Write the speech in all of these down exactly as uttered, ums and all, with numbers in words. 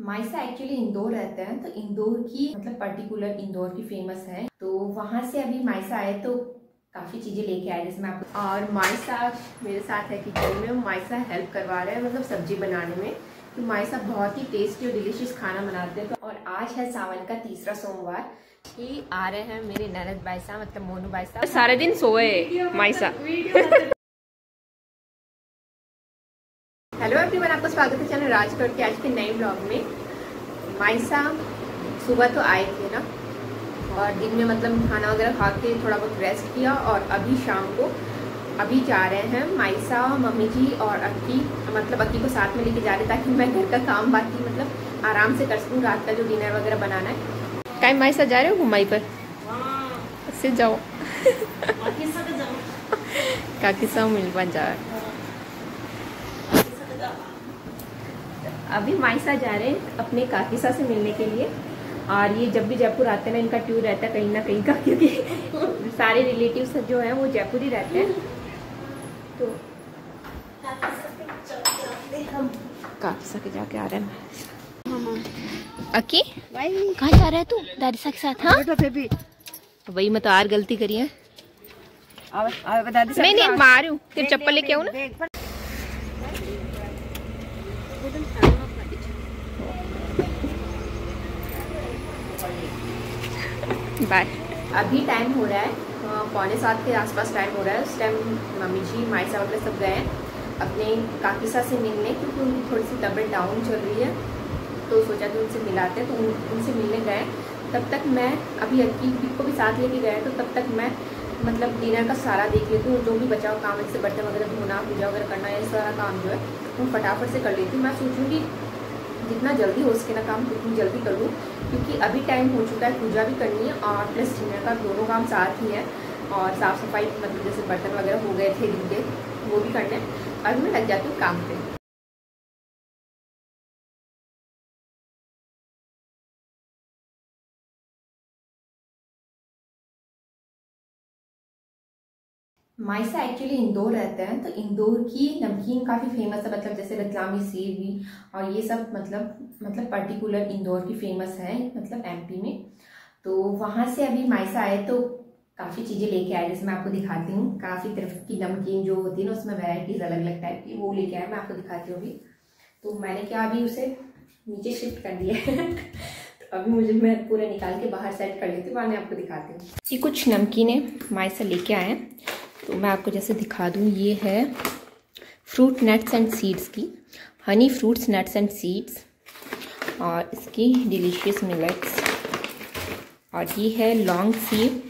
मायसा एक्चुअली इंदौर रहते हैं, तो इंदौर की मतलब पर्टिकुलर इंदौर की फेमस है। तो वहां से अभी मायसा आए तो काफ़ी चीज़ें लेके आए जिसमें आपको, और मायसा मेरे साथ है किचन में। मायसा हेल्प करवा रहे हैं मतलब सब्जी बनाने में। तो मायसा बहुत ही टेस्टी और डिलीशियस खाना बनाते हैं। और आज है सावन का तीसरा सोमवार कि आ रहे हैं मेरे ननद बायसा मतलब मोनू बायसा। सारे दिन सोए मायसा। हेलो एवरीवन, आपका स्वागत है चैनल राजकोट के आज के नए ब्लॉग में। मायसा सुबह तो आए थे ना, और दिन में मतलब खाना वगैरह खा के थोड़ा बहुत रेस्ट किया, और अभी शाम को अभी जा रहे हैं मायसा, मम्मी जी और अक्की, मतलब अक्की को साथ में लेके जा रहे ताकि मैं घर का काम बाकी मतलब आराम से कर सकूँ, रात का जो डिनर वगैरह बनाना है। टाइम मायसा जा रहे हो घुमाई पर से जाओ काकी सब मिल बन जा। अभी मायसा जा रहे हैं अपने काकीसा से मिलने के लिए, और ये जब भी जयपुर आते हैं ना इनका टूर रहता है कहीं ना कहीं का, क्योंकि सारे रिलेटिव्स जो हैं वो जयपुर ही रहते हैं। तो हम काकीसा के जाके आ रहे हैं। अकी कहाँ जा रहा है तू दादी के साथ? हाँ वही मैं तो आर गलती करी है। नहीं नहीं मारू फिर चप्पल लेके आऊ ना। बाय। अभी टाइम हो रहा है पौने सात के आसपास टाइम हो रहा है। उस टाइम मम्मी जी मायसा वगैरह सब गए हैं अपने काकीसा से मिलने, क्योंकि उनकी थोड़ी सी तबीयत डाउन चल रही है। तो सोचा कि उनसे मिलाते हैं, तो उन, उनसे मिलने गए। तब तक मैं अभी अक्की को भी साथ लेके गए, तो तब तक मैं मतलब डिनर का सारा देख लेती हूँ। जो भी बचाओ काम है जैसे बर्तन वगैरह धोना, पूजा वगैरह करना, ये सारा काम जो है वो फटाफट से कर लेती हूँ। मैं सोचूँगी जितना जल्दी हो सके ना काम उतनी जल्दी कर लूँ, क्योंकि अभी टाइम हो चुका है, पूजा भी करनी है और प्लस डिनर का दोनों काम साथ ही है। और साफ़ सफाई मतलब जैसे बर्तन वगैरह हो गए थे दिन के वो भी करने हैं। अभी मैं लग जाती हूँ काम पे। मायसा एक्चुअली इंदौर रहते हैं, तो इंदौर की नमकीन काफ़ी फेमस है, मतलब जैसे रतलामी सेव भी और ये सब मतलब मतलब पर्टिकुलर इंदौर की फेमस है मतलब एमपी में। तो वहाँ से अभी मायसा आए तो काफ़ी चीज़ें लेके आए जिसमें आपको दिखाती हूँ। काफ़ी तरह की नमकीन जो होती है ना उसमें वैराइटीज़ अलग अलग टाइप की वो लेके आए, मैं आपको दिखाती हूँ अभी। तो मैंने क्या अभी उसे नीचे शिफ्ट कर दिया है तो अभी मुझे मैं पूरा निकाल के बाहर सेट कर लेती हूँ, बाद में आपको दिखाती हूँ। ये कुछ नमकीनें मायसा लेके आए हैं, तो मैं आपको जैसे दिखा दूँ। ये है फ्रूट नट्स एंड सीड्स की honey fruits nuts and seeds, और इसकी डिलीशियस मिलेट्स, और ये है लौंग सीव,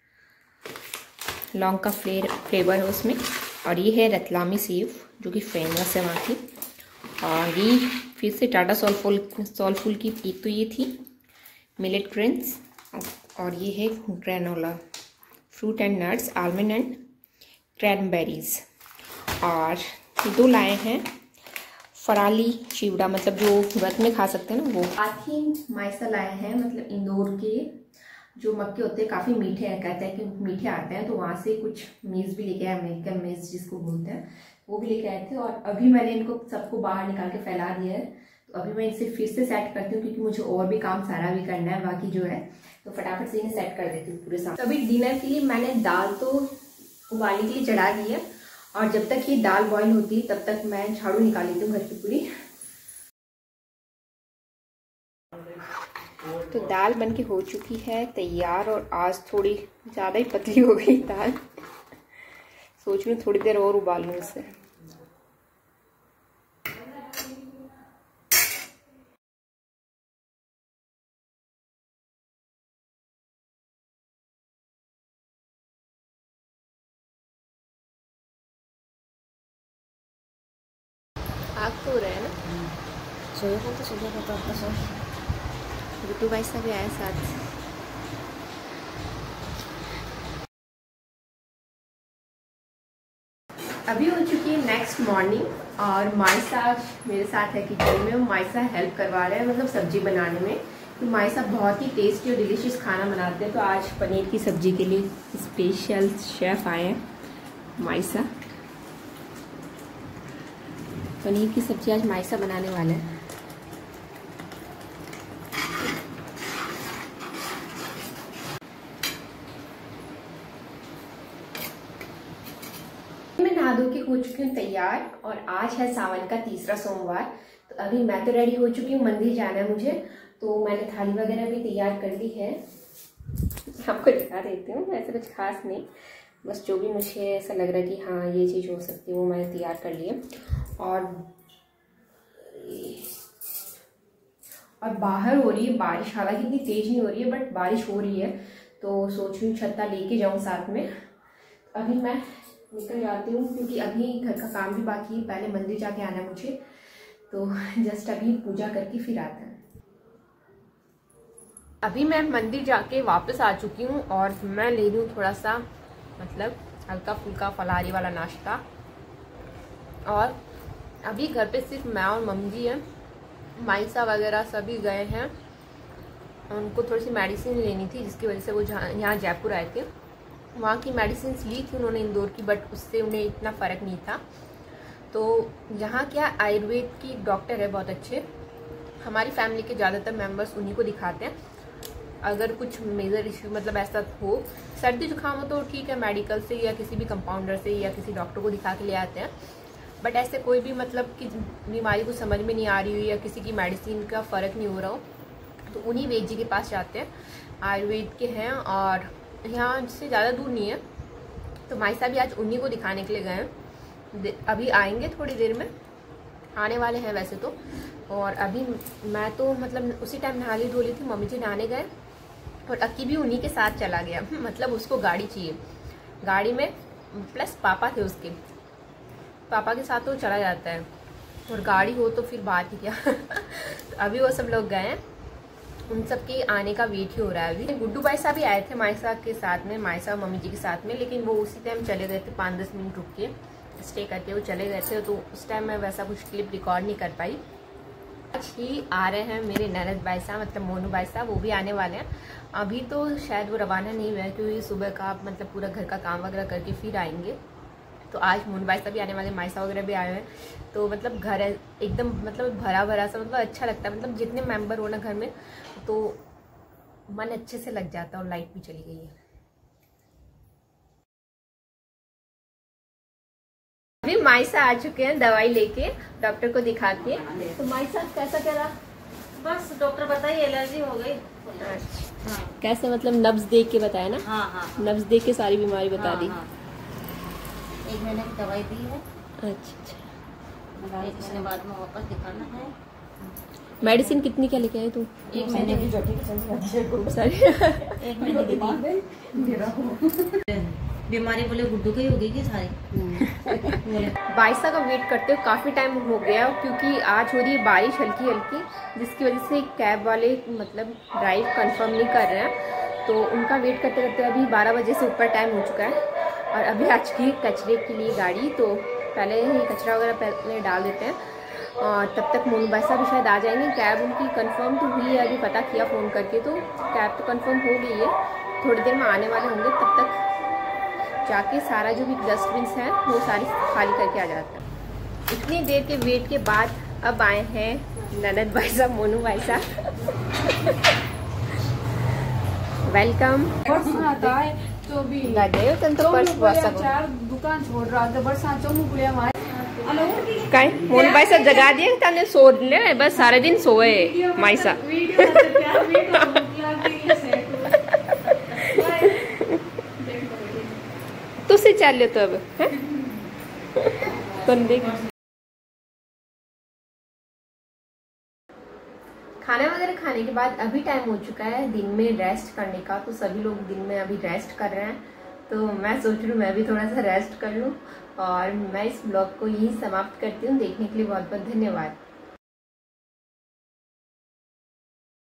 लौंग का फ्लेवर फ्लेवर है उसमें, और ये है रतलामी सेव जो कि फेमस है वहाँ की। और ये फिर से टाटा सोलफुल सोलफुल की एक तो ये थी मिलेट ग्रेन्स, और ये है granola fruit and nuts almond and cranberries. और ये दो लाए हैं फराली चिवड़ा, मतलब जो व्रत में खा सकते हैं ना वो। साथ ही मायसा लाए हैं मतलब इंदौर के जो मक्के होते हैं काफ़ी मीठे हैं, कहते हैं कि मीठे आते हैं, तो वहाँ से कुछ मेज़ भी लेके आए, अमेरिकन मेज़ जिसको बोलते हैं वो भी लेके आए थे। और अभी मैंने इनको सबको बाहर निकाल के फैला दिया है, तो अभी मैं इसे फिर से सेट करती हूँ क्योंकि मुझे और भी काम सारा भी करना है बाकी जो है, तो फटाफट से इन्हें सेट कर देती हूँ पूरे साथ। अभी डिनर के लिए मैंने दाल तो उबालने के लिए चढ़ा दी है, और जब तक ये दाल बॉयल होती है तब तक मैं झाड़ू निकाल लेती हूँ घर की पूरी। तो दाल बनके हो चुकी है तैयार, और आज थोड़ी ज़्यादा ही पतली हो गई दाल। सोच रही हूँ थोड़ी देर और उबाल लूँ इसे। आग तो हो रहा है ना, सोया कौन तो सोया करता आपका सो गुड्डू भाई साहब भी आए साथ। अभी हो चुकी है नेक्स्ट मॉर्निंग, और मायसा मेरे साथ है किचन में। मायसा हेल्प करवा रहे हैं मतलब सब्जी बनाने में। तो मायसा बहुत ही टेस्टी और डिलीशियस खाना बनाते हैं, तो आज पनीर की सब्जी के लिए स्पेशल शेफ आए हैं मायसा। पनीर की सब्जी आज मायसा बनाने वाले हैं। मैं नहा धो के हो चुकी हूँ तैयार और आज है सावन का तीसरा सोमवार। तो अभी मैं तो रेडी हो चुकी हूँ, मंदिर जाना है मुझे, तो मैंने थाली वगैरह भी तैयार कर ली है। आपको दिखा देती हूँ, ऐसा कुछ खास नहीं, बस जो भी मुझे ऐसा लग रहा है कि हाँ ये चीज़ हो सकती है वो मैंने तैयार कर ली है। और और बाहर हो रही है बारिश, हालांकि इतनी तेज नहीं हो रही है बट बारिश हो रही है, तो सोच रही हूँ छत्ता लेके जाऊँ साथ में। अभी मैं निकल जाती हूँ क्योंकि अभी घर का काम भी बाकी है, पहले मंदिर जाके आना है मुझे, तो जस्ट अभी पूजा करके फिर आता है। अभी मैं मंदिर जाके वापस आ चुकी हूँ और मैं ले लूँ थोड़ा सा मतलब हल्का फुल्का फलाहारी वाला नाश्ता। और अभी घर पे सिर्फ मैं और मम्मी जी हैं, माइसा वगैरह सभी गए हैं, उनको थोड़ी सी मेडिसिन लेनी थी जिसकी वजह से वो जहाँ यहाँ जयपुर आए थे, वहाँ की मेडिसिन ली थी उन्होंने इंदौर की, बट उससे उन्हें इतना फ़र्क नहीं था। तो यहाँ क्या आयुर्वेद की डॉक्टर है बहुत अच्छे, हमारी फैमिली के ज़्यादातर मेंबर्स उन्हीं को दिखाते हैं। अगर कुछ मेजर इश्यू मतलब ऐसा हो, सर्दी जुकाम हो तो ठीक है मेडिकल से या किसी भी कंपाउंडर से या किसी डॉक्टर को दिखा के ले आते हैं, बट ऐसे कोई भी मतलब कि बीमारी को समझ में नहीं आ रही हो या किसी की मेडिसिन का फ़र्क नहीं हो रहा हो तो उन्हीं वैद्य जी के पास जाते हैं, आयुर्वेद के हैं और यहाँ से ज़्यादा दूर नहीं है। तो माई साहब भी आज उन्हीं को दिखाने के लिए गए हैं, अभी आएंगे थोड़ी देर में, आने वाले हैं वैसे तो। और अभी मैं तो मतलब उसी टाइम नहा ली धो ली थी, मम्मी जी नहाने गए और अक्की भी उन्हीं के साथ चला गया, मतलब उसको गाड़ी चाहिए, गाड़ी में प्लस पापा थे उसके, पापा के साथ तो चला जाता है और गाड़ी हो तो फिर बात ही क्या। तो अभी वो सब लोग गए हैं, उन सब के आने का वेट ही हो रहा है। अभी गुड्डू भाई साहब भी आए थे मायसा के साथ में, मायसा मम्मी जी के साथ में, लेकिन वो उसी टाइम चले गए थे, पाँच दस मिनट रुक के स्टे करके वो चले गए थे, तो उस टाइम मैं वैसा कुछ क्लिप रिकॉर्ड नहीं कर पाई। आज ही आ रहे हैं मेरे ननद भाई साहब मतलब मोनू भाई साहब, वो भी आने वाले हैं। अभी तो शायद वो रवाना नहीं हुआ है क्योंकि सुबह का मतलब पूरा घर का काम वगैरह करके फिर आएंगे। तो आज मोनू भाई साहब भी आने वाले, मायसा वगैरह भी आए हैं, तो मतलब घर है एकदम मतलब भरा भरा सा, मतलब अच्छा लगता है, मतलब जितने मेंबर हो ना घर में तो मन अच्छे से लग जाता है। और लाइट भी चली गई है। अभी मायसा आ चुके हैं दवाई लेके डॉक्टर को दिखा के। तो मायसा कैसा क्या रहा? बस डॉक्टर बताइए एलर्जी हो गई। अच्छा हाँ। कैसे मतलब नब्ज देख के बताया ना? हाँ हाँ नब्ज देख के सारी बीमारी बता हाँ, दी हाँ। एक महीने की दवाई दी है। अच्छा अच्छा, एक महीने बाद में वापस दिखाना है। मेडिसिन कितनी क्या लेके आए तू? एक महीने की सारी एक महीने की बीमारी बोले गुड्डू की हो गई कि सारी। बाईसा का वेट करते हुए काफी टाइम हो गया क्योंकि आज हो रही है बारिश हल्की हल्की, जिसकी वजह से कैब वाले मतलब ड्राइव कंफर्म नहीं कर रहे हैं, तो उनका वेट करते करते अभी बारह बजे से ऊपर टाइम हो चुका है। और अभी आ चुकी है कचरे के लिए गाड़ी, तो पहले ही कचरा वगैरह पहले डाल देते हैं और तब तक मोनू भाई साहब भी शायद आ जाएंगे। कैब उनकी कंफर्म तो हुई है, अभी पता किया फ़ोन करके, तो कैब तो कंफर्म हो गई है, थोड़ी देर में आने वाले होंगे। तब तक जाके सारा जो भी डस्टबिन है वो सारी खाली करके आ जाता है। इतनी देर के वेट के बाद अब आए हैं ननद भाई साहब, मोनू भाई साहब। वेलकम। तो भी दुकान छोड़ रहा था बरसात चो मुगले हमारे काय मोनू भाई साहब जगा दिए तने सो ले, बस सारे दिन सोए माइसा। तुसे चल तो अब तो देख खाना वगैरह खाने के बाद अभी टाइम हो चुका है दिन में रेस्ट करने का, तो सभी लोग दिन में अभी रेस्ट कर रहे हैं, तो मैं सोच रही हूँ मैं भी थोड़ा सा रेस्ट कर लूँ। और मैं इस ब्लॉग को यहीं समाप्त करती हूँ। देखने के लिए बहुत बहुत धन्यवाद।